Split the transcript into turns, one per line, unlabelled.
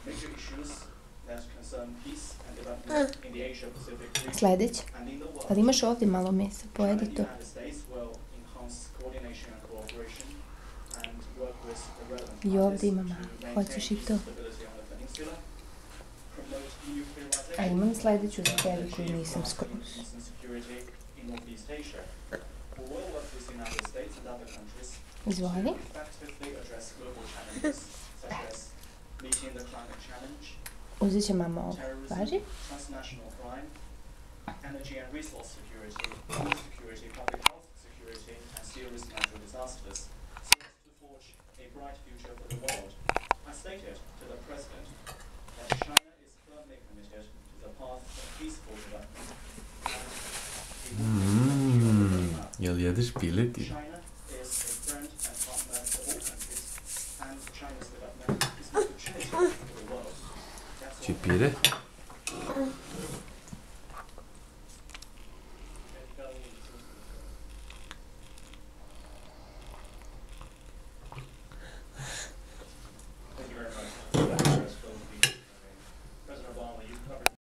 Sljedeće. Ali imaš ovdje malo mesa, pojedi to. I ovdje ima malo. Hoćeš i to? A imam sljedeću za tebi koju nisam skroz. Izvoli. Uzet će mama ovo. Važi?
Jel jedeš piletinu? Čipire?